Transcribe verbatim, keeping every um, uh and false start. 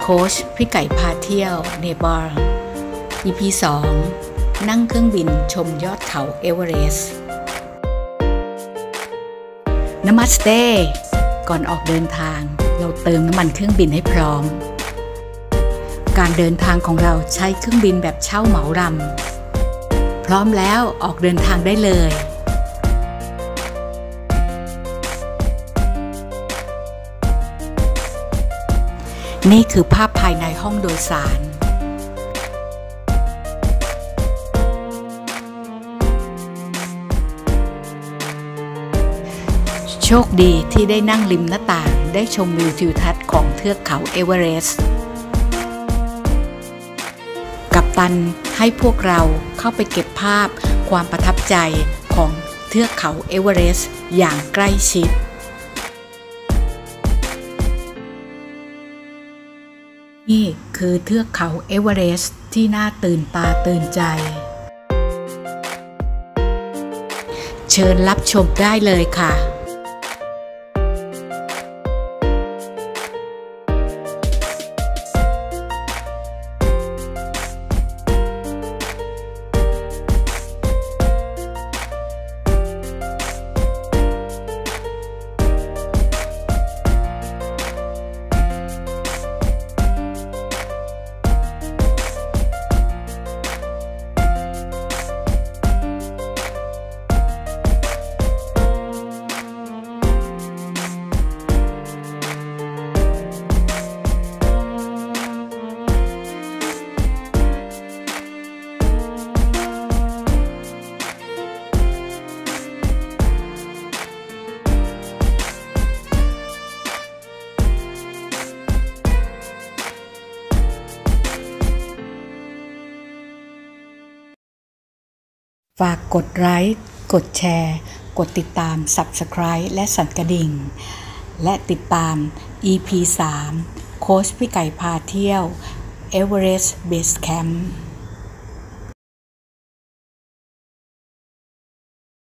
โค้ชพี่ไก่พาเที่ยวเนปาล อี พี สอง นั่งเครื่องบินชมยอดเขาเอเวอเรสต์นามัสเต้ก่อนออกเดินทางเราเติมน้ำมันเครื่องบินให้พร้อมการเดินทางของเราใช้เครื่องบินแบบเช่าเหมาลำพร้อมแล้วออกเดินทางได้เลยนี่คือภาพภายในห้องโดยสารโชคดีที่ได้นั่งริมหน้าต่างได้ชมวิวทิวทัศน์ของเทือกเขาเอเวอเรสต์กัปตันให้พวกเราเข้าไปเก็บภาพความประทับใจของเทือกเขาเอเวอเรสต์อย่างใกล้ชิดนี่คือเทือกเขาเอเวอเรสต์ที่น่าตื่นตาตื่นใจเชิญรับชมได้เลยค่ะฝากกดไลค์กดแชร์กดติดตาม ซับสไครบ์ และสั่นกระดิ่งและติดตาม อี พี สาม โค้ชพี่ไก่พาเที่ยว Everest Base Camp